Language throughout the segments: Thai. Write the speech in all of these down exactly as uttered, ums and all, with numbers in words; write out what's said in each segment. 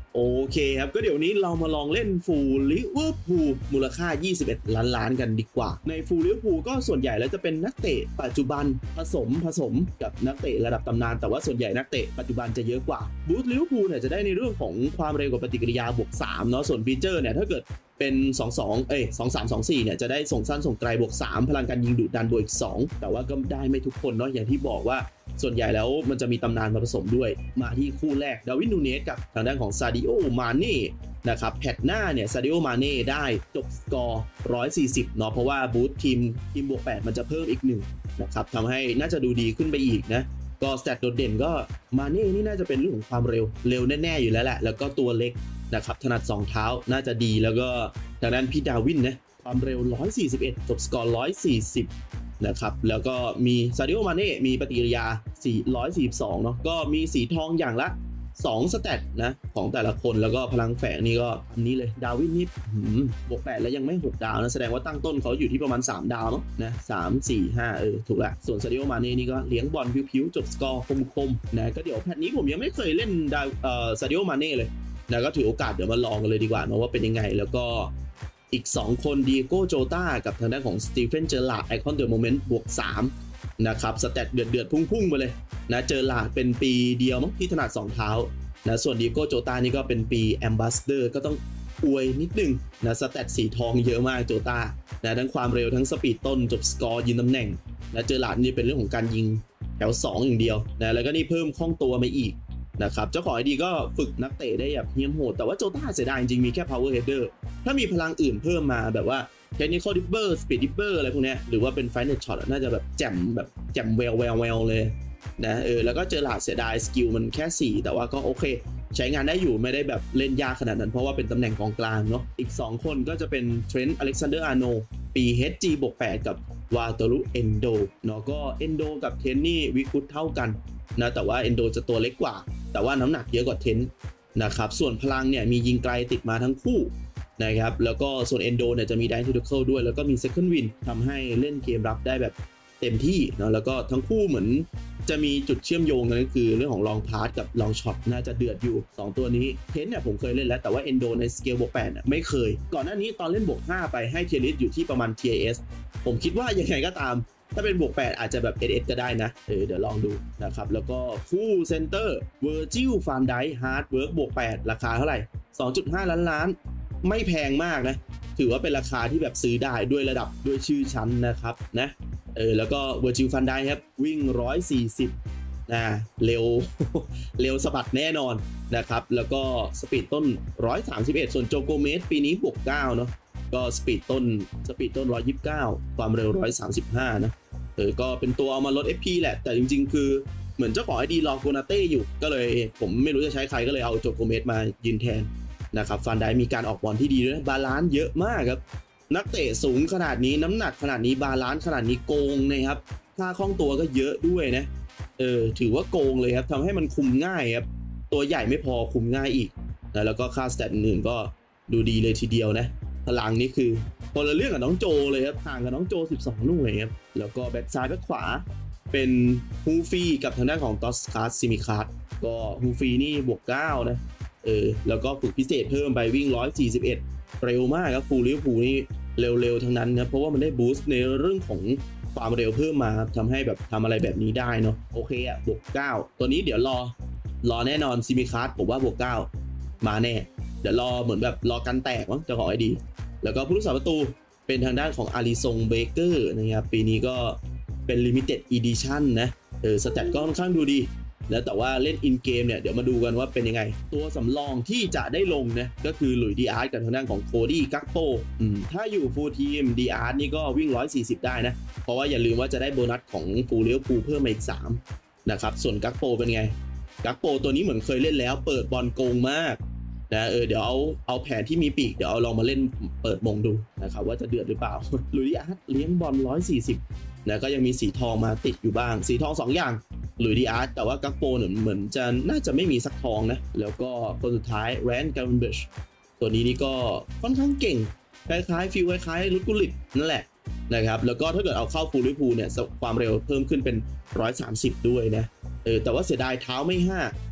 โอเคครับก็เดี๋ยวนี้เรามาลองเล่นฟูลลิเวอร์พูลมูลค่ายี่สิบเอ็ดล้านล้านกันดีกว่าในฟูลลิเวอร์พูลก็ส่วนใหญ่แล้วจะเป็นนักเตะปัจจุบันผสมผสมกับนักเตะระดับตำนานแต่ว่าส่วนใหญ่นักเตะปัจจุบันจะเยอะกว่าบูธลิเวอร์พูลเนี่ยจะได้ในเรื่องของความเร็วกับปฏิกิริยาบวกสามเนาะส่วนฟีเจอร์เนี่ยถ้าเกิดเป็นสองสองเอ้ยสองสามสองสี่เนี่ยจะได้ส่งสั้นส่งไกลบวกสามพลังการยิงดุดันบวกอีกสองแต่ว่าก็ได้ไม่ทุกคนเนาะอย่างที่บอกว่าส่วนใหญ่แล้วมันจะมีตำนานมาผสมด้วยมาที่คู่แรกดาวินนูเนสกับทางด้านของซาดิโอมาเน่นะครับแพทหน้าเนี่ยซาดิโอมาเน่ได้จบสกอร์หนึ่งร้อยสี่สิบเนาะเพราะว่าบูธทีมทีมบวกแปดมันจะเพิ่มอีกหนึ่งนะครับทำให้น่าจะดูดีขึ้นไปอีกนะก็สแตทโดดเด่นก็มาเน่นี่น่าจะเป็นเรื่องของความเร็วเร็วแน่ๆอยู่แล้วแหละแล้วก็ตัวเล็กนะครับถนัดสองเท้าน่าจะดีแล้วก็ทางด้านพี่ดาวินนะความเร็วหนึ่งร้อยสี่สิบเอ็ดจบสกอร์หนึ่งร้อยสี่สิบนะครับแล้วก็มีซาดิโอมาเน่มีปฏิกิริยาสี่ร้อยสี่สิบสองเนาะก็มีสีทองอย่างละสองสแตทนะของแต่ละคนแล้วก็พลังแฝงนี่ก็อันนี้เลยดาวินนี่บวกแปดแล้วยังไม่หกดาวนะแสดงว่าตั้งต้นเขาอยู่ที่ประมาณสามดาวเนาะนะสาม สี่ ห้าเออถูกละส่วนซาดิโอมาเน่นี่ก็เลี้ยงบอลผิวๆจบสกอร์คมๆนะก็เดี๋ยวแพทนี้ผมยังไม่เคยเล่นดาวเอ่อซาดิโอมาเน่เลยนะก็ถือโอกาสเดี๋ยวมาลองกันเลยดีกว่าเนาะว่าเป็นยังไงแล้วก็อีกสองคนดีโก้โจต้ากับทางด้านของสตีเฟนเจอร์ลาร์ดไอคอนเดอะโมเมนต์บวกสามนะครับสแตทเดือดเดือดพุ่งๆมาเลยนะเจอร์ลาร์ดเป็นปีเดียวมั้งที่ถนัดสองเท้านะส่วนดีโก้โจต้านี่ก็เป็นปีแอมบาสเดอร์ก็ต้องอวยนิดนึงนะสแตทสีทองเยอะมากโจต้านะทั้งความเร็วทั้งสปีดต้นจบสกอร์ยืนตำแหน่งนะเจอร์ลาร์ดนี่เป็นเรื่องของการยิงแถวสองอย่างเดียวนะแล้วก็นี่เพิ่มคล่องตัวมาอีกนะครับเจ้าของไอดีก็ฝึกนักเตะได้แบบเหี้ยมโหดแต่ว่าโจต้าเสียดายจริงๆมีแค่ power header ถ้ามีพลังอื่นเพิ่มมาแบบว่า technical dipper speed dipper อะไรพวกนี้หรือว่าเป็น final shot น่าจะแบบแจ่มแบบแจ่มแววแววแววเลยนะเออแล้วก็เจอหลาดเสียดายสกิลมันแค่สี่แต่ว่าก็โอเคใช้งานได้อยู่ไม่ได้แบบเล่นยากขนาดนั้นเพราะว่าเป็นตำแหน่งกองกลางเนาะอีกสองคนก็จะเป็นเทรนต์อเล็กซานเดอร์อาร์โนปี เอช จี บวกแปดกับวาโตรุเอนโดเนาะก็เอนโดกับเทนนี่วิคุตเท่ากันนะแต่ว่าเอนโดจะตัวเล็กกว่าแต่ว่าน้ำหนักเยอะกว่าเทนนะครับส่วนพลังเนี่ยมียิงไกลติดมาทั้งคู่นะครับแล้วก็ส่วนเอนโดเนี่ยจะมีไดน์ทูดิเคิลด้วยแล้วก็มีเซคันด์วินทำให้เล่นเกมรับได้แบบเต็มที่เนาะแล้วก็ทั้งคู่เหมือนจะมีจุดเชื่อมโยงกันก็คือเรื่องของลองพาสกับลองช็อตน่าจะเดือดอยู่สองตัวนี้เทนเนี่ยผมเคยเล่นแล้วแต่ว่าเอนโดในสเกลบวกแปดเนี่ยไม่เคยก่อนหน้านี้ตอนเล่นบวกห้าไปให้เทียริสอยู่ที่ประมาณ ที เอ เอส ผมคิดว่ายังไงก็ตามถ้าเป็นบวกแปดอาจจะแบบ เอส เอส ก็ได้นะเออเดี๋ยวลองดูนะครับแล้วก็คู่เซนเตอร์เวอร์จิลฟานไดค์ฮาร์ดเวิร์กบวกแปดราคาเท่าไหร่ สองจุดห้า ล้านล้านไม่แพงมากนะถือว่าเป็นราคาที่แบบซื้อได้ด้วยระดับด้วยชื่อชั้นนะครับนะเออแล้วก็เวอร์จิลฟานไดค์ครับวิ่งหนึ่งร้อยสี่สิบนะเร็ว เร็วสะบัดแน่นอนนะครับแล้วก็สปีดต้นหนึ่งร้อยสามสิบเอ็ดส่วนโจโกเมสปีนี้บวกเก้าเนาะก็สปีดต้นสปีดต้นหนึ่งร้อยยี่สิบเก้าความเร็วหนึ่งร้อยสามสิบห้านะเออก็เป็นตัวเอามาลด เอฟ พี แหละแต่จริงๆคือเหมือนเจ้าของไอดีรอโกนาเต้อยู่ก็เลยผมไม่รู้จะใช้ใครก็เลยเอาโจโกเมสมายืนแทนนะครับฟันไดมีการออกบอลที่ดีด้วยบาลานซ์เยอะมากครับนักเตะสูงขนาดนี้น้ำหนักขนาดนี้บาลานซ์ขนาดนี้โกงนะครับค่าคล่องตัวก็เยอะด้วยนะเออถือว่าโกงเลยครับทำให้มันคุมง่ายครับตัวใหญ่ไม่พอคุมง่ายอีกนะแล้วก็ค่าสแตทอื่นก็ดูดีเลยทีเดียวนะพลังนี่คือคนละเรื่องกับน้องโจเลยครับห่างกับน้องโจสิบสองหน่วยครับแล้วก็แบ็คซ้ายแบ็คขวาเป็นฮูฟี่กับทางด้านของตอสคาร์ซิมิคาร์ก็ฮูฟี่นี่บวกเก้านะเออแล้วก็ฝึกพิเศษเพิ่มไปวิ่งหนึ่งร้อยสี่สิบเอ็ดเร็วมากครับฟูลลิเวอร์พูลนี่เร็วๆทั้งนั้นนะเพราะว่ามันได้บูสต์ในเรื่องของความเร็วเพิ่มมาทำให้แบบทำอะไรแบบนี้ได้เนาะโอเคอ่ะบวกเก้าตัวนี้เดี๋ยวรอรอแน่นอนซิมิคาร์ผมว่าบวกเก้ามาแน่เดี๋ยวรอเหมือนแบบรอกันแตกมั้งจะขอให้ดีแล้วก็ผู้รักษาประตูเป็นทางด้านของอาริซงเบเกอร์นะครับปีนี้ก็เป็น Limited Edition นะเออสแตทก็ค่อนข้างดูดีแล้วแต่ว่าเล่นอินเกมเนี่ยเดี๋ยวมาดูกันว่าเป็นยังไงตัวสำรองที่จะได้ลงนะก็คือหลุยดีอาร์ตกับทางด้านของโคดี้กักโปอืมถ้าอยู่ฟูลทีมดีอาร์ตนี่ก็วิ่งหนึ่งร้อยสี่สิบได้นะเพราะว่าอย่าลืมว่าจะได้โบนัสของฟูลลิเวอร์พูลเพิ่มมาอีกสามนะครับส่วนกักโปเป็นไงกักโปตัวนี้เหมือนเคยเล่นแล้วเปิดบอลโกงมากนะเออเดี๋ยวเอาเอาแผนที่มีปีกเดี๋ยวเอาลองมาเล่นเปิดมงดูนะครับว่าจะเดือดหรือเปล่าหลุยดีอาร์ตเลี้ยงบอลหนึ่งร้อยสี่สิบนะก็ยังมีสีทองมาติดอยู่บ้างสีทองสองอย่างหลุยดีอาร์ตแต่ว่ากักโปเนี่ยเหมือนจะน่าจะไม่มีสักทองนะแล้วก็คนสุดท้ายแรนด์การ์เวนเบิร์ชตัวนี้นี่ก็ค่อนข้างเก่งคล้ายๆฟิลคล้ายๆลุดกุลิตนั่นแหละนะครับแล้วก็ถ้าเกิดเอาเข้าฟูลลิเวอร์พูลเนี่ยความเร็วเพิ่มขึ้นเป็นหนึ่งร้อยสามสิบด้วยนะเออแต่ว่าเสียดายเท้าไม่ห้า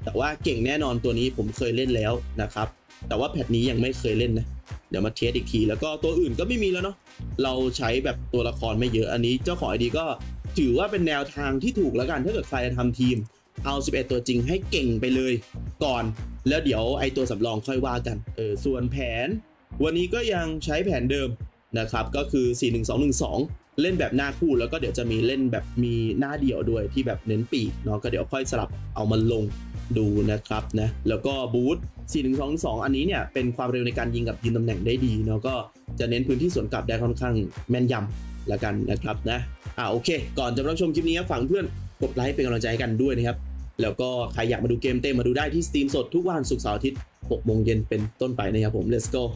แต่ว่าเก่งแน่นอนตัวนี้ผมเคยเล่นแล้วนะครับแต่ว่าแพทนี้ยังไม่เคยเล่นนะเดี๋ยวมาเทสอีกทีแล้วก็ตัวอื่นก็ไม่มีแล้วเนาะเราใช้แบบตัวละครไม่เยอะอันนี้เจ้าของไอดีก็ถือว่าเป็นแนวทางที่ถูกแล้วกันถ้าเกิดใครจะทำทีมเอาสิบเอ็ดตัวจริงให้เก่งไปเลยก่อนแล้วเดี๋ยวไอตัวสำรองค่อยว่ากันเออส่วนแผนวันนี้ก็ยังใช้แผนเดิมนะครับก็คือสี่ หนึ่ง สอง หนึ่ง สองเล่นแบบหน้าคู่แล้วก็เดี๋ยวจะมีเล่นแบบมีหน้าเดี่ยวด้วยที่แบบเน้นปีกเนาะก็เดี๋ยวค่อยสลับเอามันลงดูนะครับนะแล้วก็บูทสี่ หนึ่ง สอง สองอันนี้เนี่ยเป็นความเร็วในการยิงกับยืนตำแหน่งได้ดีเนาะก็จะเน้นพื้นที่สวนกลับได้ค่อนข้างแม่นยำละกันนะครับนะอ่าโอเคก่อนจะรับชมคลิปนี้ฝากเพื่อนกดไลค์เป็นกำลังใจให้กันด้วยนะครับแล้วก็ใครอยากมาดูเกมเต็มมาดูได้ที่สตรีมสดทุกวันศุกร์เสาร์อาทิตย์หกโมงเย็นเป็นต้นไปนะครับผม let's go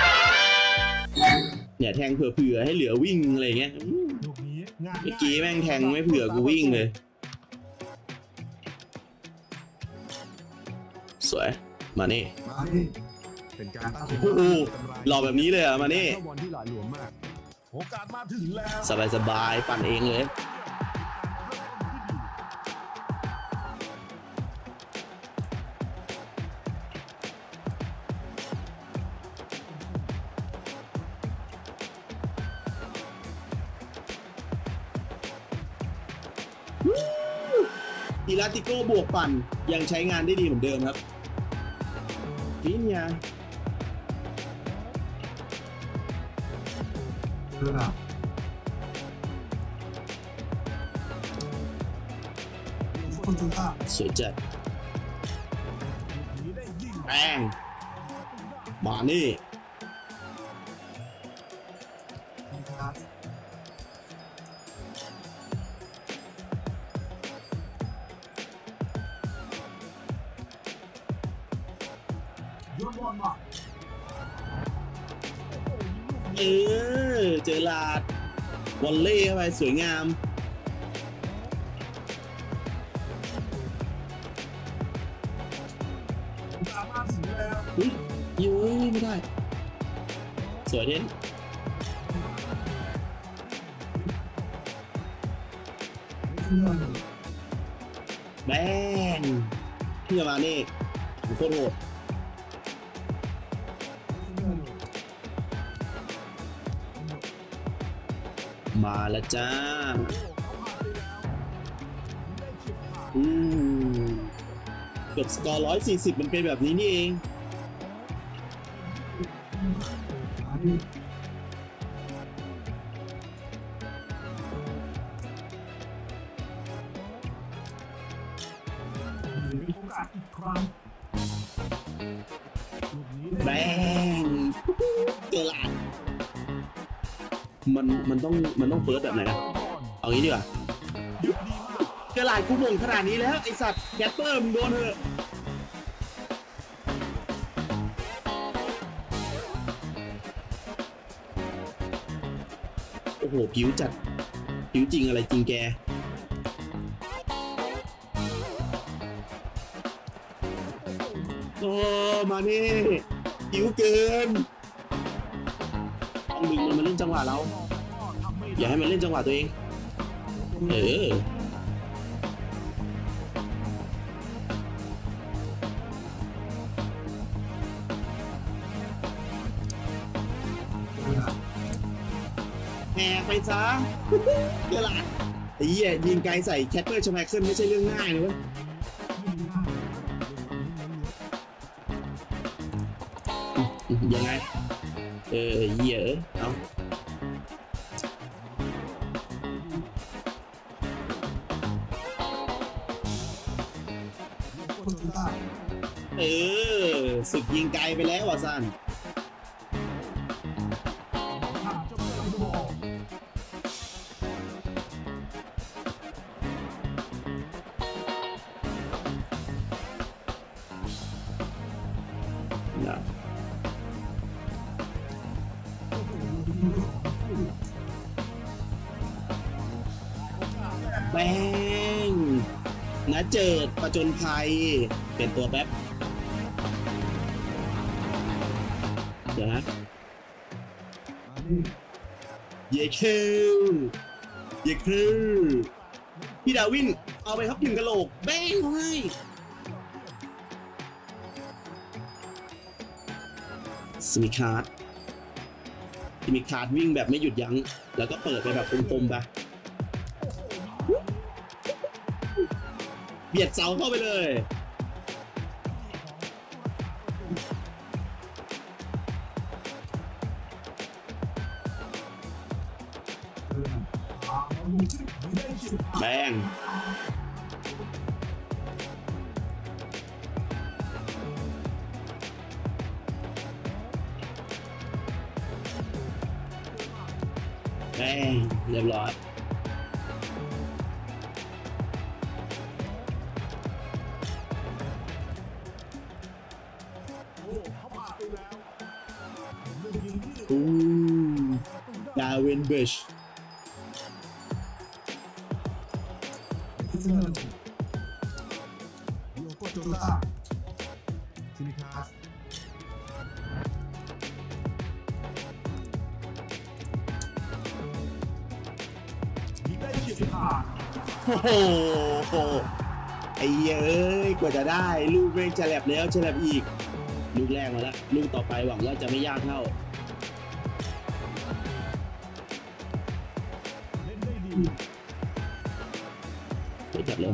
เนี่ยแทงเผื่อๆให้เหลือวิ่งอะไรเงี้ยเมื่อกี้แม่งแทงไม่เผื่อกูวิ่งเลยสวยมาเน่เป็นการตั้งโอ้โหหล่อแบบนี้เลยอ่ะมาเน่โอกาสมาถึงแล้วสบายสบายปั่นเองเลยอีลาติโก้บวกปั่นยังใช้งานได้ดีเหมือนเดิมครับนี่เนี่ยสวยจัดแป้งมานี่เออเจอลาดวอลเล่เข้าไปสวยงามอุ้ยยูไม่ได้สวยเด่นแบงพี่จะมาเน่โคตรโหดมาแล้วจ้าอืมเกือบสกอร์ร้อยสี่สิบมันเป็นแบบนี้นี่เองแบงเจอหลาดมันมันต้องมันต้องเฟิร์สแบบไหนนะเอางี้ดีกว่าเจอหลาดกูบ่งขนาดนี้แล้วไอสัตว์แคปเปอร์มึงโดนเถอะโอ้โหผิวจัดผิวจริงอะไรจริงแกโอ้มานี่ผิวเกินต้องดึงมันมาเล่นจังหวะเราอย่าให้มันเล่นจังหวะตัวเองเออแหกไปซะเกล้าไอ้เหี้ยยิงไกลใส่แคทเปอร์ชแมคเคิลไม่ใช่เรื่องง่ายเลยเว้ยยังไงเออเหี้ยเอาเออศึกยิงไกลไปแล้วว่ะซันแป้งนะเจิดประจนภัยเป็นตัวแป๊บเดี๋ยวนะเยคิวเยคิวพี่ดาวินเอาไปครับถึงกระโหลกแป้งให้สมิคาร์ดสมิคาร์ดวิ่งแบบไม่หยุดยั้งแล้วก็เปิดไปแบบตรงๆไปเบียดเสาเข้าไปเลยแบงแบงเรียบร้อยอู้ดาวินบิชโยโกโจต้าซิมิคาสยิงได้เฉียบขาดโอ้โหไอ้เย้ยกว่าจะได้ลูกแม่งฉลับแล้วฉลับอีกลูกแรกมาแล้วลูกต่อไปหวังว่าจะไม่ยากเท่าเล่นได้ดีเดี๋ยวจัดเลย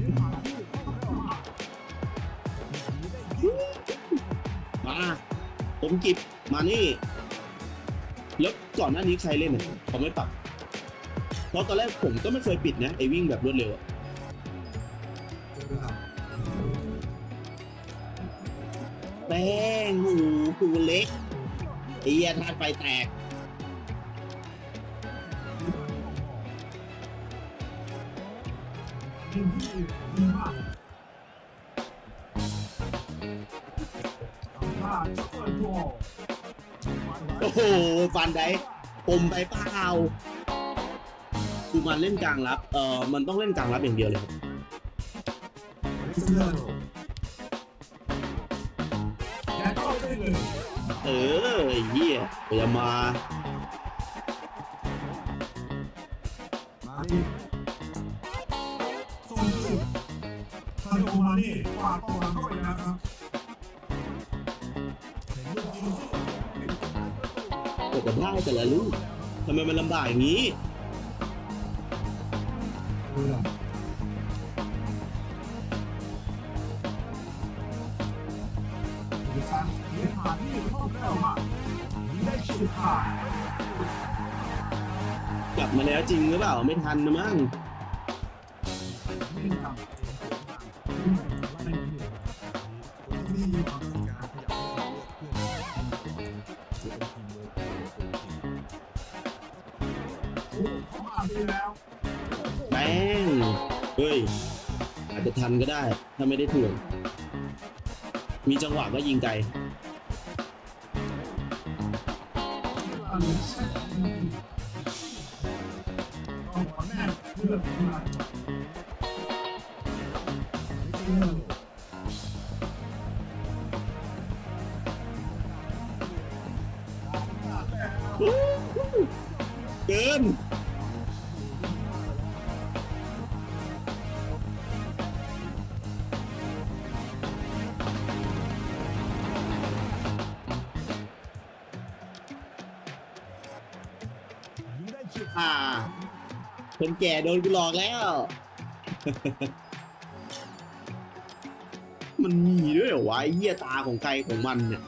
มาผมกิบมานี่แล้วก่อนหน้านี้ใครเล่นเนี่ยเขาไม่ปรับเพราะตอนแรกผมก็ไม่เคยปิดนะไอ้วิ่งแบบรวดเร็วอะแป้งหูหูเล็กไอ้เหี้ยธาตุไฟแตกโอ้โหฟันได้ผมไปเปล่ากูมันเล่นกลางรับเออมันต้องเล่นกลางรับอย่างเดียวเลยครับเออเหี้ยอย่ามามาดิส่งขึ้นซาดิโอมานี่ฝากตัวเข้าไปนะครับกดได้แต่ละลูกทำไมมันลำบากอย่างนี้กลับมาแล้วจริงหรือเปล่าไม่ทันนะมั้งแป้งเฮ้ยอาจจะทันก็ได้ถ้าไม่ได้ถ่วงมีจังหวะก็ยิงไกลเกินอ่าคนแก่โดนกูหลอกแล้ว มันมีด้วยเหรอวะไอ้เหี้ยตาของใครของมันเนี่ย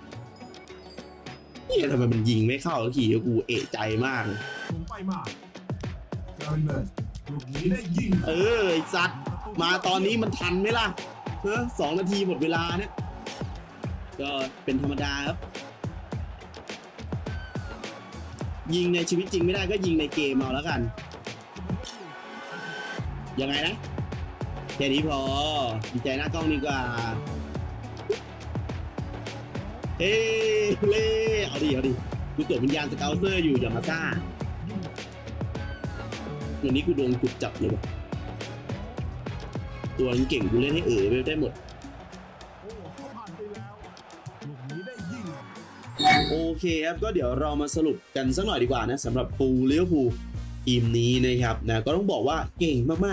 เหี้ยทำไมมันยิงไม่เข้าสักทีกูเอะใจมากผมไปมาจาวินเบิร์ดลูกนี้ได้ยิงเออไอ้สัตว์มาตอนนี้มันทันไหมล่ะเฮ้อสองนาทีหมดเวลาเนี่ยก็เป็นธรรมดาครับยิงในชีวิตจริงไม่ได้ก็ยิงในเกมเอาแล้วกันยังไงนะแค่นี้พอดีใจหน้ากล้องดีกว่าเฮ้เล่เอาดิเอาดิกูตรวจวิญญาณสเกลเซอร์อยู่อย่ามาซ่าวันนี้กูโดนกุดจับเลยวะตัวเก่งกูเล่นให้เอ๋อไปได้หมดโอเคครับก็เดี๋ยวเรามาสรุปกันสักหน่อยดีกว่านะสำหรับฟูลลิเวอร์พูลทีมนี้นะครับนะก็ต้องบอกว่าเก่งมากๆ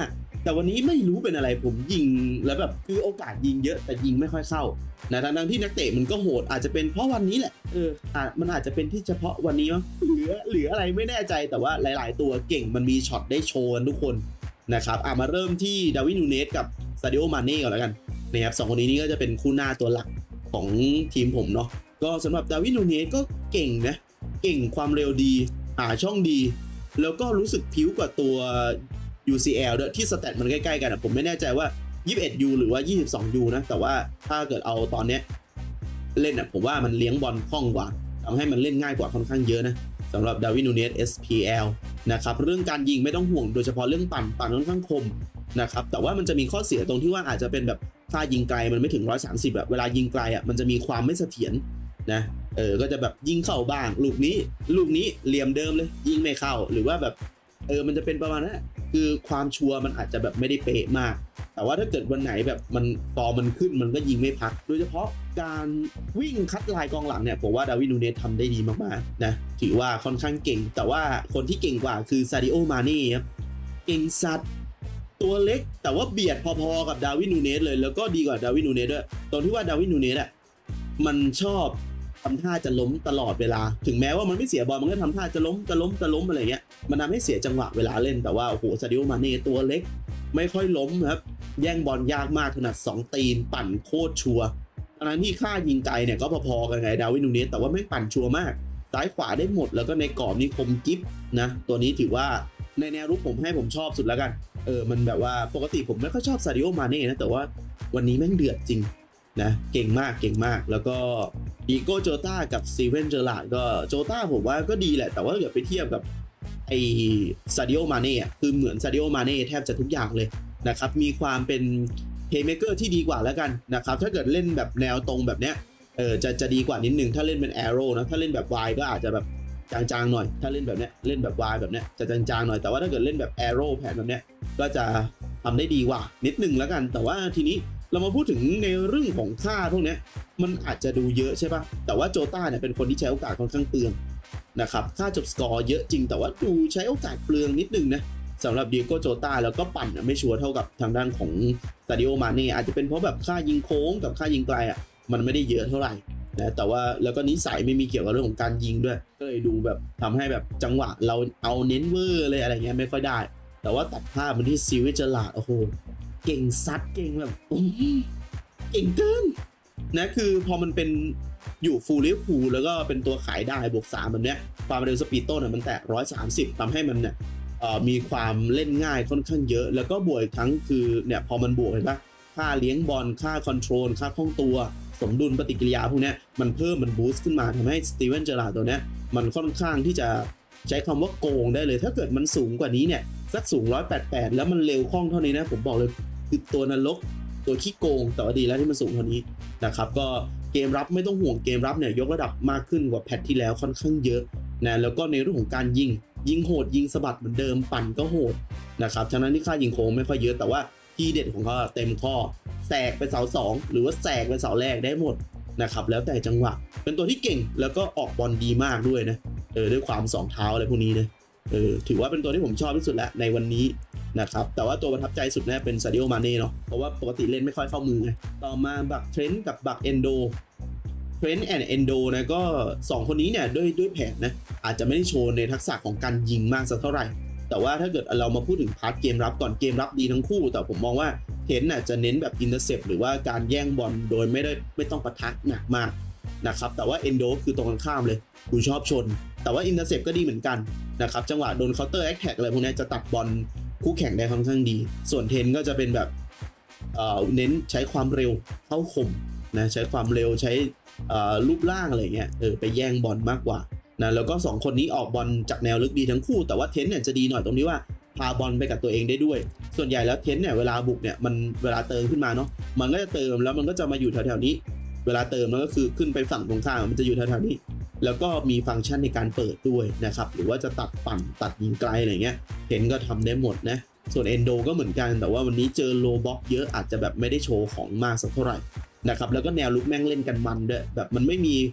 แต่วันนี้ไม่รู้เป็นอะไรผมยิงแล้วแบบคือโอกาสยิงเยอะแต่ยิงไม่ค่อยเข้านะทั้งที่นักเตะมันก็โหดอาจจะเป็นเพราะวันนี้แหละเอออ่ะมันอาจจะเป็นที่เฉพาะวันนี้มั้งหรือหรืออะไรไม่แน่ใจแต่ว่าหลายๆตัวเก่งมันมีช็อตได้โชว์ทุกคนนะครับอ่ะมาเริ่มที่ดาร์วิน นูเนสกับซาดิโอ มาเน่ก่อนแล้วกันนะครับสองคนนี้นี่ก็จะเป็นคู่หน้าตัวหลักของทีมผมเนาะก็สำหรับดาร์วิน นูเนสก็เก่งนะเก่งความเร็วดีหาช่องดีแล้วก็รู้สึกผิวกว่าตัว ยู ซี แอล ด้วยที่สแตทมันใกล้ๆกันผมไม่แน่ใจว่า ยี่สิบเอ็ดยู หรือว่า ยี่สิบสองยู นะแต่ว่าถ้าเกิดเอาตอนนี้เล่นอ่ะผมว่ามันเลี้ยงบอลคล่องกว่าทำให้มันเล่นง่ายกว่าค่อนข้างเยอะนะสำหรับดาร์วิน นูเนส เอส พี แอล นะครับเรื่องการยิงไม่ต้องห่วงโดยเฉพาะเรื่องปั่นปั่นค่อนข้างคมนะครับแต่ว่ามันจะมีข้อเสียตรงที่ว่าอาจจะเป็นแบบค่ายิงไกลมันไม่ถึงหนึ่งร้อยสามสิบแบบเวลายิงไกลอ่ะมันจะมีความไม่เสถียรนะเออก็จะแบบยิงเข้าบ้างลูกนี้ลูกนี้เหลี่ยมเดิมเลยยิงไม่เข้าหรือว่าแบบเออมันจะเป็นประมาณนั้นคือความชัวร์มันอาจจะแบบไม่ได้เป๊ะมากแต่ว่าถ้าเกิดวันไหนแบบมันฟอร์มมันขึ้นมันก็ยิงไม่พักโดยเฉพาะการวิ่งคัดลายกองหลังเนี่ยผมว่าดาร์วิน นูเนสทำได้ดีมากๆนะถือว่าค่อนข้างเก่งแต่ว่าคนที่เก่งกว่าคือซาดิโอ มาเน่ครับเก่งสัตว์ตัวเล็กแต่ว่าเบียดพอๆกับดาร์วิน นูเนสเลยแล้วก็ดีกว่าดาร์วิน นูเนสด้วยตรงที่ว่าดาร์วิน นูเนสอ่ะมันชอบทำท่าจะล้มตลอดเวลาถึงแม้ว่ามันไม่เสียบอลมันก็ทำท่าจะล้มจะล้มจะล้มอะไรเงี้ยมันทำให้เสียจังหวะเวลาเล่นแต่ว่าโอ้โหซาดิโอ มาเน่ตัวเล็กไม่ค่อยล้มครับแย่งบอลยากมากขนาดสองตีนปั่นโคตรชัวร์ตอนนั้นที่ค่ายิงไกลเนี่ยก็พอๆกันไงดาร์วิน นูเนสแต่ว่าไม่ปั่นชัวร์มากซ้ายขวาได้หมดแล้วก็ในกรอบนี่คมกิ๊บนะตัวนี้ถือว่าในแนวรุกผมให้ผมชอบสุดแล้วกันเออมันแบบว่าปกติผมไม่ค่อยชอบซาดิโอ มาเน่นะแต่ว่าวันนี้แม่งเดือดจริงนะเก่งมากเก่งมากแล้วก็ดีโก้ โจต้ากับสตีเวน เจอราร์ดก็โจต้าผมว่าก็ดีแหละแต่ว่าเกิดไปเทียบกับไอซาดิโอ มาเน่คือเหมือนซาดิโอ มาเน่แทบจะทุกอย่างเลยนะครับมีความเป็นเพลย์เมคเกอร์ที่ดีกว่าแล้วกันนะครับถ้าเกิดเล่นแบบแนวตรงแบบเนี้ยเออจะจะดีกว่านิดนึงถ้าเล่นเป็นแอโร่นะถ้าเล่นแบบวายก็อาจจะแบบจางๆหน่อยถ้าเล่นแบบเนี้ยเล่นแบบวายแบบเนี้ยจะจางๆหน่อยแต่ว่าถ้าเกิดเล่นแบบแอโร่แผนแบบเนี้ยก็จะทำได้ดีกว่านิดนึงแล้วกันแต่ว่าทีนี้เรามาพูดถึงในเรื่องของค่าพวกนี้มันอาจจะดูเยอะใช่ป่ะแต่ว่าโจต้าเนี่ยเป็นคนที่ใช้โอกาสค่อนข้างเปลืองนะครับค่าจบสกอร์เยอะจริงแต่ว่าดูใช้โอกาสเปลืองนิดนึงนะสำหรับดีโก้ โจต้าแล้วก็ปั่นไม่ชัวร์เท่ากับทางด้านของซาดิโอ มาเน่อาจจะเป็นเพราะแบบค่ายิงโค้งกับค่ายิงไกลอ่ะมันไม่ได้เยอะเท่าไหร่นะแต่ว่าแล้วก็นิสัยไม่มีเกี่ยวกับเรื่องของการยิงด้วยก็เลยดูแบบทำให้แบบจังหวะเราเอาเน้นเวอร์เลยอะไรเงี้ยไม่ค่อยได้แต่ว่าตัดภาพมันที่ซิวิจลาดโอ้โหเก่งซัดเก่งแบบเก่งเกินนะคือพอมันเป็นอยู่ฟูลลิฟพูลแล้วก็เป็นตัวขายได้บวกสามแบบเนี้ยความเร็วสปีดโต้เนี่ยมันแตะหนึ่งร้อยสามสิบทำให้มันเนี่ยมีความเล่นง่ายค่อนข้างเยอะแล้วก็บวกทั้งคือเนี่ยพอมันบวกเห็นปะค่าเลี้ยงบอลค่าคอนโทรลค่าคล่องตัวสมดุลปฏิกิริยาพวกนี้มันเพิ่มมันบูสต์ขึ้นมาทำให้สตีเวน เจอราร์ดตัวเนี้ยมันค่อนข้างที่จะใช้คำว่าโกงได้เลยถ้าเกิดมันสูงกว่านี้เนี่ยสักสูงหนึ่งร้อยแปดสิบแปดแล้วมันเร็วคล่องเท่านี้นะผมบอกเลยคือตัวนรกตัวขี้โกงแต่ว่าดีแล้วที่มันสูงเท่านี้นะครับก็เกมรับไม่ต้องห่วงเกมรับเนี่ยยกระดับมากขึ้นกว่าแพทที่แล้วค่อนข้างเยอะนะแล้วก็ในเรื่องของการยิงยิงโหดยิงสะบัดเหมือนเดิมปั่นก็โหดนะครับฉะนั้นที่ค่ายิงโค้งไม่ค่อยเยอะแต่ว่าทีเด็ดของเขาเต็มข้อแสกไปเสาสองหรือว่าแสกไปเสาแรกได้หมดนะครับแล้วแต่จังหวะเป็นตัวที่เก่งแล้วก็ออกบอลดีมากด้วยนะเออด้วยความสองเท้าอะไรพวกนี้นะเออถือว่าเป็นตัวที่ผมชอบที่สุดแล้วในวันนี้นะครับแต่ว่าตัวประทับใจสุดแน่เป็นซาดิโอ มาเน่เนาะเพราะว่าปกติเล่นไม่ค่อยเข้ามือไงต่อมาบักเทรนต์กับบักเอนโดเทรนต์แอนด์เอนโดนะก็สองคนนี้เนี่ยด้วยด้วยแผนนะอาจจะไม่ได้โชว์ในทักษะของการยิงมากสักเท่าไหร่แต่ว่าถ้าเกิดเรามาพูดถึงพาร์ทเกมรับก่อนเกมรับดีทั้งคู่แต่ผมมองว่าเทนน่ะจะเน้นแบบอินเตอร์เซปหรือว่าการแย่งบอลโดยไม่ได้ไม่ต้องปะทะหนักมากนะครับแต่ว่าเอนโดคือตรงกันข้ามเลยกูชอบชนแต่ว่าอินเตอร์เซปก็ดีเหมือนกันนะครับจังหวะโดนเคาน์เตอร์แอคแท็กอะไรพวกนี้จะตัดบอลคู่แข่งได้ค่อนข้างดีส่วนเทนก็จะเป็นแบบเอ่อเน้นใช้ความเร็วเข้าคมนะใช้ความเร็วใช้รูปร่างอะไรเงี้ยเออไปแย่งบอลมากกว่านะแล้วก็สองคนนี้ออกบอลจากแนวลึกดีทั้งคู่แต่ว่าเทนเนี่ยจะดีหน่อยตรงนี้ว่าพาบอลไปกับตัวเองได้ด้วยส่วนใหญ่แล้วเทนเนี่ยเวลาบุกเนี่ยมันเวลาเติมขึ้นมาเนาะมันก็จะเติมแล้วมันก็จะมาอยู่แถวๆนี้เวลาเติมแล้วก็คือขึ้นไปฝั่งตรงข้ามมันจะอยู่แถวๆนี้แล้วก็มีฟังก์ชันในการเปิดด้วยนะครับหรือว่าจะตัดปั่นตัดยิงไกลอะไรเงี้ยเทนก็ทำได้หมดนะส่วนเอนโดก็เหมือนกันแต่ว่าวันนี้เจอโลบ็อกเยอะอาจจะแบบไม่ได้โชว์ของมากสักเท่าไหร่นะครับแล้วก็แนวลุกแม่งเล่นกันมันด้วยแบบมันไม่มี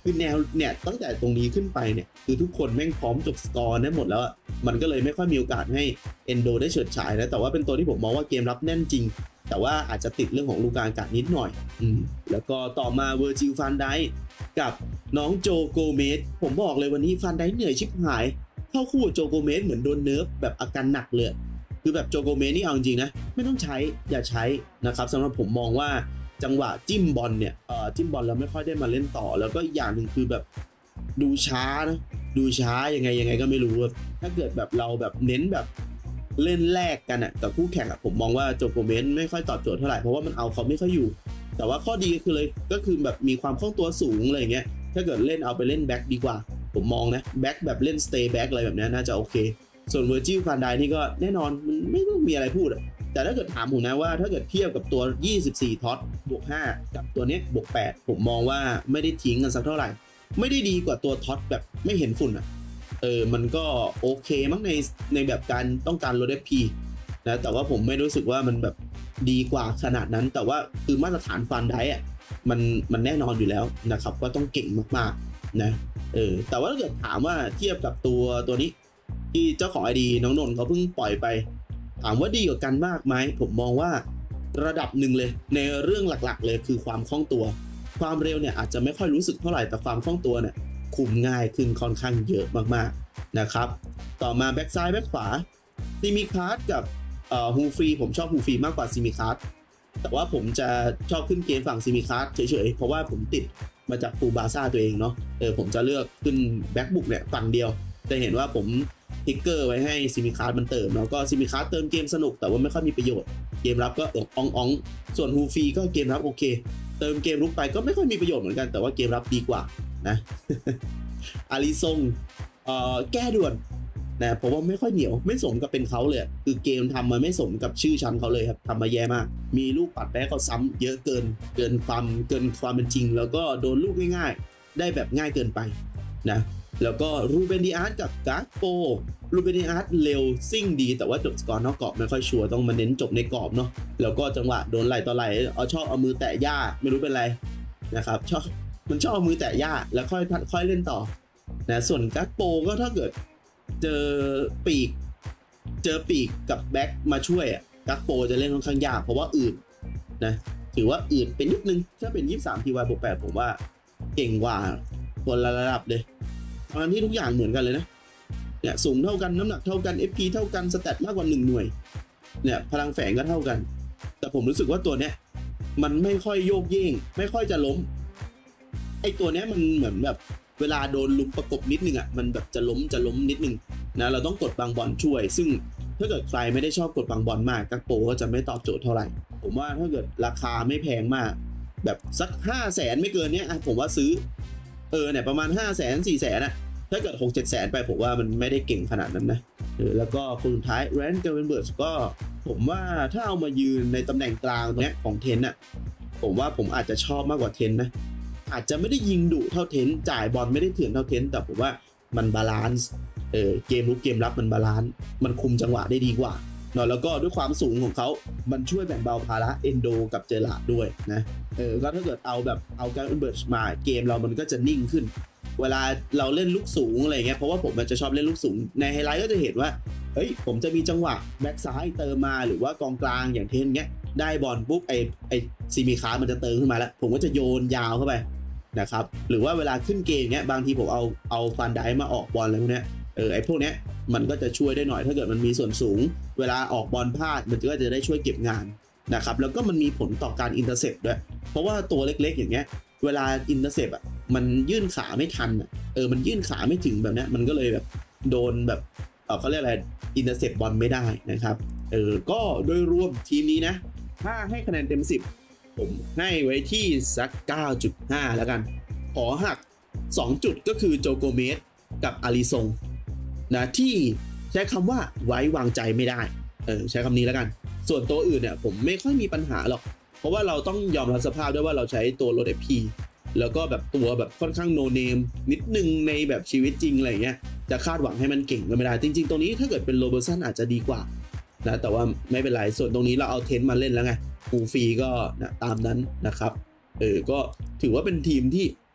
คือแนวเนี่ยตั้งแต่ตรงนี้ขึ้นไปเนี่ยคือทุกคนแม่งพร้อมจบสกอร์ได้หมดแล้วมันก็เลยไม่ค่อยมีโอกาสให้เอนโดได้เฉิดฉายนะแต่ว่าเป็นตัวที่ผมมองว่าเกมรับแน่นจริงแต่ว่าอาจจะติดเรื่องของลูกอากาศนิดหน่อยอืมแล้วก็ต่อมาเวอร์จิลฟันไดกับน้องโจโกเมสผมบอกเลยวันนี้ฟันไดเหนื่อยชิบหายเข้าคู่กับโจโกเมสเหมือนโดนเนิร์ฟแบบอาการหนักเลยคือแบบโจโกเมสนี่เอาจริงนะไม่ต้องใช้อย่าใช้นะครับสำหรับผมมองว่าจังหวะจิ้มบอลเนี่ยเอ่อจิ้มบอลแล้วไม่ค่อยได้มาเล่นต่อแล้วก็อย่างหนึ่งคือแบบดูช้านะดูช้ายังไงยังไงก็ไม่รู้ถ้าเกิดแบบเราแบบเน้นแบบเล่นแลกกันอ่ะกับคู่แข่งอ่ะผมมองว่าโจโกเมสไม่ค่อยตอบโจทย์เท่าไหร่เพราะว่ามันเอาเขาไม่ค่อยอยู่แต่ว่าข้อดีคือเลยก็คือแบบมีความคล่องตัวสูงอะไรเงี้ยถ้าเกิดเล่นเอาไปเล่นแบ็คดีกว่าผมมองนะแบ็คแบบเล่นสเตย์แบ็คอะไรแบบนี้น่าจะโอเคส่วนเวอร์จิลฟันไดนี่ก็แน่นอนมันไม่ต้องมีอะไรพูดแต่ถ้าเกิดถามผมนะว่าถ้าเกิดเทียบกับตัวยี่สิบสี่ท็อตบวกห้ากับตัวเนี้ยบวกแปดผมมองว่าไม่ได้ทิ้งกันสักเท่าไหร่ไม่ได้ดีกว่าตัวท็อตแบบไม่เห็นฝุ่นอ่ะเออมันก็โอเคมั้งในในแบบการต้องการลด เอฟ พี นะแต่ว่าผมไม่รู้สึกว่ามันแบบดีกว่าขนาดนั้นแต่ว่าคือมาตรฐานฟันไดอ่ะมันมันแน่นอนอยู่แล้วนะครับว่าต้องเก่งมากๆนะเออแต่ว่าถ้าเกิดถามว่าเทียบกับตัวตัวนี้ที่เจ้าของ ไอ ดี น้องนนท์เขาเพิ่งปล่อยไปถามว่าดีกว่ากันมากไหมผมมองว่าระดับหนึ่งเลยในเรื่องหลักๆเลยคือความคล่องตัวความเร็วเนี่ยอาจจะไม่ค่อยรู้สึกเท่าไหร่แต่ความคล่องตัวเนี่ยคุมง่ายขึ้นค่อนข้างเยอะมากๆนะครับต่อมาแบ็กซ้ายแบ็กขวาที่มีคาร์ดกับเอ่อฮูฟรีผมชอบฮูฟรีมากกว่าซิมิคาร์ดแต่ว่าผมจะชอบขึ้นเกมฝั่งซิมิคาร์ดเฉยๆเพราะว่าผมติดมาจากฟูบาซ่าตัวเองเนาะเออผมจะเลือกขึ้นแบ็กบุกเนี่ยฝั่งเดียวจะเห็นว่าผมทิกเกอร์ไว้ให้ซิมิคาร์ดมันเติมแล้วก็ซิมิคาร์ดเติมเกมสนุกแต่ว่าไม่ค่อยมีประโยชน์เกมรับก็อ่องอ่องส่วนฮูฟรีก็เกมรับโอเคเติมเกมลุกไปก็ไม่ค่อยมีประโยชน์เหมือนกันแต่ว่าเกมรับดีกว่านะ อาริซงเอ่อแก้ด่วนนะเพราะว่าไม่ค่อยเหนียวไม่สมกับเป็นเขาเลยคือเกมทำมาไม่สมกับชื่อชั้นเขาเลยครับทำมาแย่มากมีลูกปัดแพ้เขาซ้ำเยอะเกินเกินความเกินความเป็นจริงแล้วก็โดนลูกง่ายๆได้แบบง่ายเกินไปนะแล้วก็รูเบนดิอาร์ตกับกาโปรูเบนดิอาร์ตเร็วซิ่งดีแต่ว่าจบสกอร์นอกกรอบไม่ค่อยชัวร์ต้องมาเน้นจบในกรอบเนาะแล้วก็จังหวะโดนไหลต่อไหลเอาชอบเอามือแตะหญ้าไม่รู้เป็นไรนะครับชอบมันชอบเอามือแตะหญ้าแล้วค่อยค่อยเล่นต่อนะส่วนกาโปก็ถ้าเกิดเจอปีกเจอปีกกับแบ็คมาช่วยอ่ะกักโปจะเล่นค่อนข้างยากเพราะว่าอื่นนะถือว่าอื่นเป็นนิดนึงถ้าเป็นยี่สิบสาม ที วาย บวกแปดผมว่าเก่งกว่าคนละระดับเลยตอนที่ทุกอย่างเหมือนกันเลยนะเนี่ยสูงเท่ากันน้ำหนักเท่ากัน เอฟ พี เท่ากันสแตทมากกว่าหนึ่งหน่วยเนี่ยพลังแฝงก็เท่ากันแต่ผมรู้สึกว่าตัวเนี้ยมันไม่ค่อยโยกเย่งไม่ค่อยจะล้มไอตัวเนี้ยมันเหมือนแบบเวลาโดนลุมประกบนิดนึงอ่ะมันแบบจะล้มจะล้มนิดนึงนะเราต้องกดบางบอลช่วยซึ่งถ้าเกิดใครไม่ได้ชอบกดบางบอลมากกักโปก็จะไม่ตอบโจทย์เท่าไหร่ผมว่าถ้าเกิดราคาไม่แพงมากแบบสักห้าแสนไม่เกินเนี้ยผมว่าซื้อเออเนี่ยประมาณห้าแสนสี่แสนอ่ะถ้าเกิดหกเจ็ดแสนไปผมว่ามันไม่ได้เก่งขนาดนั้นนะเออแล้วก็คนสุดท้ายแรนด์เกลเวนเบิร์สก็ผมว่าถ้าเอามายืนในตำแหน่งกลางตรงนี้ของเทนอ่ะผมว่าผมอาจจะชอบมากกว่าเทนนะอาจจะไม่ได้ยิงดุเท่าเทนจ่ายบอลไม่ได้เถื่อนเท่าเทนแต่ผมว่ามันบาลานซ์เออเกมลุกเกมรับมันบาลานซ์มันคุมจังหวะได้ดีกว่าเนาะแล้วก็ด้วยความสูงของเขามันช่วยแบ่งเบาภาระเอนโดกับเจอราร์ดด้วยนะเออก็ถ้าเกิดเอาแบบเอาการ์เบิร์ชมาเกมเรามันก็จะนิ่งขึ้นเวลาเราเล่นลูกสูงอะไรเงี้ยเพราะว่าผมมันจะชอบเล่นลูกสูงในไฮไลท์ก็จะเห็นว่าเฮ้ยผมจะมีจังหวะแบ็กซ้ายเติมมาหรือว่ากองกลางอย่างเทนเงี้ยได้บอลปุ๊บไอไอซีมีคาร์มันจะเติมขึ้นมาแล้วผมก็จะโยนยาวเข้าไปนะครับหรือว่าเวลาขึ้นเกมเนี้ยบางทีผมเอาเอาฟันไดมาออกบอลอะไรพวกเนี้ยเออไอพวกเนี้ยมันก็จะช่วยได้หน่อยถ้าเกิดมันมีส่วนสูงเวลาออกบอลพลาดมันก็จะได้ช่วยเก็บงานนะครับแล้วก็มันมีผลต่อการอินเตอร์เซปด้วยเพราะว่าตัวเล็กๆอย่างเงี้ยเวลาอินเตอร์เซปอ่ะมันยื่นขาไม่ทันอ่ะเออมันยื่นขาไม่ถึงแบบนี้มันก็เลยแบบโดนแบบเออเขาเรียกอะไรอินเตอร์เซปบอลไม่ได้นะครับเออก็โดยรวมทีมนี้นะถ้าให้คะแนนเต็มสิบผมให้ไว้ที่สัก เก้าจุดห้า แล้วกันขอหักสองจุดก็คือโจโกเมสกับอาริซงนะที่ใช้คำว่าไว้วางใจไม่ได้เออใช้คำนี้แล้วกันส่วนตัวอื่นเนี่ยผมไม่ค่อยมีปัญหาหรอกเพราะว่าเราต้องยอมรับสภาพด้วยว่าเราใช้ตัวลด เอฟ พี แล้วก็แบบตัวแบบค่อนข้างโนเนมนิดนึงในแบบชีวิตจริงอะไรเงี้ยจะคาดหวังให้มันเก่งก็ไม่ได้จริงๆตรงนี้ถ้าเกิดเป็นโรเบอร์สันอาจจะดีกว่านะแต่ว่าไม่เป็นไรส่วนตรงนี้เราเอาเทนมาเล่นแล้วไงฟูฟรีก็นะตามนั้นนะครับเออก็ถือว่าเป็นทีมที่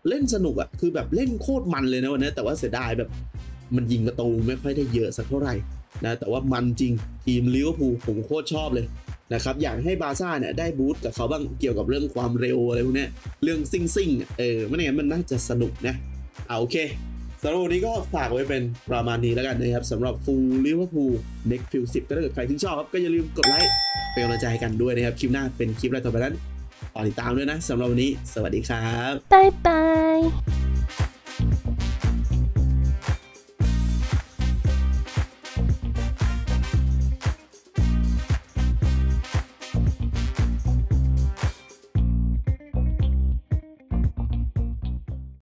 เล่นสนุกอะคือแบบเล่นโคตรมันเลยนะวันนี้แต่ว่าเสียดายแบบมันยิงประตูไม่ค่อยได้เยอะสักเท่าไหร่นะแต่ว่ามันจริงทีมลิเวอร์พูลผมโคตรชอบเลยนะครับอยากให้บาร์ซ่าเนี่ยได้บูสต์กับเขาบ้างเกี่ยวกับเรื่องความเร็วอะไรพวกนี้เรื่องซิ่งซิ่งเออไม่งั้นมันน่าจะสนุกนะเอาโอเคสำหรับวันนี้ก็ฝากไว้เป็นประมาณนี้แล้วกันนะครับสำหรับฟูลลิเวอร์พูลเน็กฟิลสิบก็ถ้าเกิดใครที่ชอบครับก็อย่าลืมกดไลค์เป็นกำลังใจให้กันด้วยนะครับคลิปหน้าเป็นคลิปอะไรต่อไปนั้นฝากติดตามด้วยนะสำหรับวันนี้สวัสดีครับ拜拜。